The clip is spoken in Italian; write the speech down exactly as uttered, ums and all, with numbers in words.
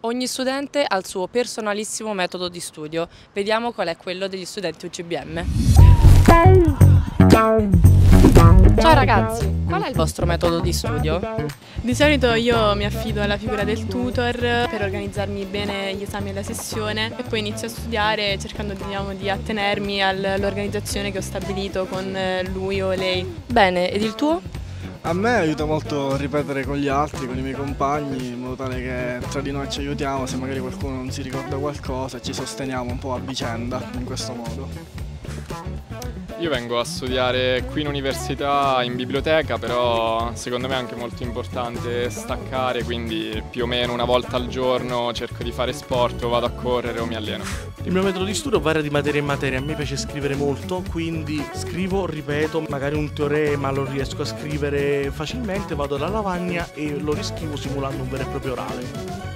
Ogni studente ha il suo personalissimo metodo di studio. Vediamo qual è quello degli studenti U G B M. Ciao ragazzi, qual è il vostro metodo di studio? Di solito io mi affido alla figura del tutor per organizzarmi bene gli esami e la sessione e poi inizio a studiare cercando diciamo, di attenermi all'organizzazione che ho stabilito con lui o lei. Bene, ed il tuo? A me aiuta molto ripetere con gli altri, con i miei compagni, in modo tale che tra di noi ci aiutiamo, se magari qualcuno non si ricorda qualcosa ci sosteniamo un po' a vicenda in questo modo. Io vengo a studiare qui in università, in biblioteca, però secondo me è anche molto importante staccare, quindi più o meno una volta al giorno cerco di fare sport o vado a correre o mi alleno. Il mio metodo di studio varia di materia in materia, a me piace scrivere molto, quindi scrivo, ripeto, magari un teorema lo riesco a scrivere facilmente, vado alla lavagna e lo riscrivo simulando un vero e proprio orale.